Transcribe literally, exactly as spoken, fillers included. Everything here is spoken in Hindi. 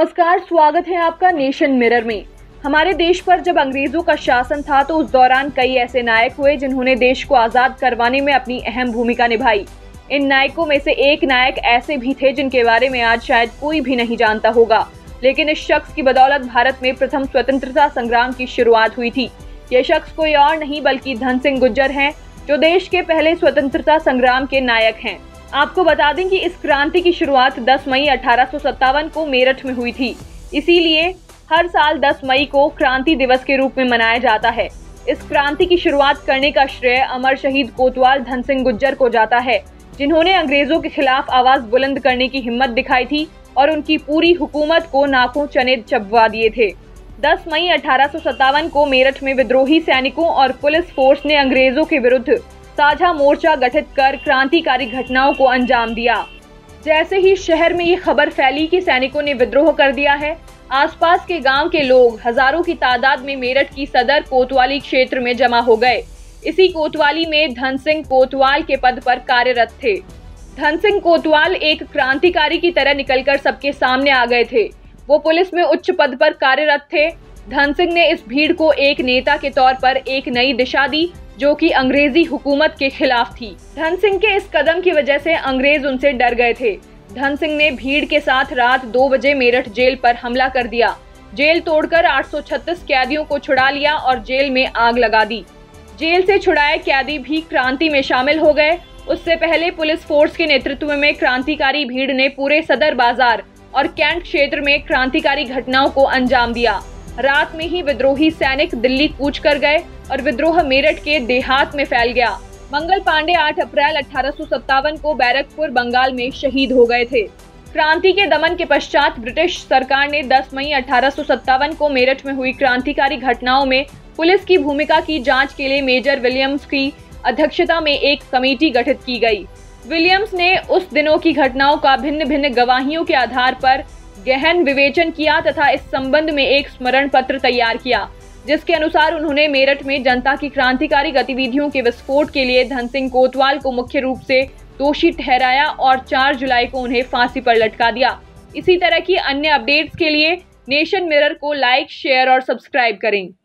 नमस्कार, स्वागत है आपका नेशन मिरर में। हमारे देश पर जब अंग्रेजों का शासन था तो उस दौरान कई ऐसे नायक हुए जिन्होंने देश को आजाद करवाने में अपनी अहम भूमिका निभाई। इन नायकों में से एक नायक ऐसे भी थे जिनके बारे में आज शायद कोई भी नहीं जानता होगा, लेकिन इस शख्स की बदौलत भारत में प्रथम स्वतंत्रता संग्राम की शुरुआत हुई थी। ये शख्स कोई और नहीं बल्कि धन सिंह गुर्जर हैं, जो देश के पहले स्वतंत्रता संग्राम के नायक हैं। आपको बता दें कि इस क्रांति की शुरुआत दस मई अठारह सौ सत्तावन को मेरठ में हुई थी। इसीलिए हर साल दस मई को क्रांति दिवस के रूप में मनाया जाता है। इस क्रांति की शुरुआत करने का श्रेय अमर शहीद कोतवाल धन सिंह गुर्जर को जाता है, जिन्होंने अंग्रेजों के खिलाफ आवाज बुलंद करने की हिम्मत दिखाई थी और उनकी पूरी हुकूमत को नाकों चने चबवा दिए थे। दस मई अठारह सौ सत्तावन को मेरठ में विद्रोही सैनिकों और पुलिस फोर्स ने अंग्रेजों के विरुद्ध साझा मोर्चा गठित कर क्रांतिकारी घटनाओं को अंजाम दिया। जैसे ही शहर में ये खबर फैली कि सैनिकों ने विद्रोह कर दिया है, आसपास के गांव के लोग हजारों की तादाद में मेरठ की सदर कोतवाली क्षेत्र में जमा हो गए। इसी कोतवाली में धन सिंह कोतवाल के पद पर कार्यरत थे। धन सिंह कोतवाल एक क्रांतिकारी की तरह निकलकर सबके सामने आ गए थे। वो पुलिस में उच्च पद पर कार्यरत थे। धन सिंह ने इस भीड़ को एक नेता के तौर पर एक नई दिशा दी, जो कि अंग्रेजी हुकूमत के खिलाफ थी। धन सिंह के इस कदम की वजह से अंग्रेज उनसे डर गए थे। धन सिंह ने भीड़ के साथ रात दो बजे मेरठ जेल पर हमला कर दिया। जेल तोड़कर आठ सौ छत्तीस कैदियों को छुड़ा लिया और जेल में आग लगा दी। जेल से छुड़ाए कैदी भी क्रांति में शामिल हो गए। उससे पहले पुलिस फोर्स के नेतृत्व में क्रांतिकारी भीड़ ने पूरे सदर बाजार और कैंट क्षेत्र में क्रांतिकारी घटनाओं को अंजाम दिया। रात में ही विद्रोही सैनिक दिल्ली कूच कर गए और विद्रोह मेरठ के देहात में फैल गया। मंगल पांडे आठ अप्रैल अठारह सौ सत्तावन को बैरकपुर बंगाल में शहीद हो गए थे। क्रांति के दमन के पश्चात ब्रिटिश सरकार ने दस मई अठारह सौ सत्तावन को मेरठ में हुई क्रांतिकारी घटनाओं में पुलिस की भूमिका की जांच के लिए मेजर विलियम्स की अध्यक्षता में एक कमेटी गठित की गई। विलियम्स ने उस दिनों की घटनाओं का भिन्न भिन्न गवाहियों के आधार पर गहन विवेचन किया तथा इस संबंध में एक स्मरण पत्र तैयार किया, जिसके अनुसार उन्होंने मेरठ में जनता की क्रांतिकारी गतिविधियों के विस्फोट के लिए धन सिंह कोतवाल को मुख्य रूप से दोषी ठहराया और चार जुलाई को उन्हें फांसी पर लटका दिया। इसी तरह की अन्य अपडेट्स के लिए नेशन मिरर को लाइक, शेयर और सब्सक्राइब करें।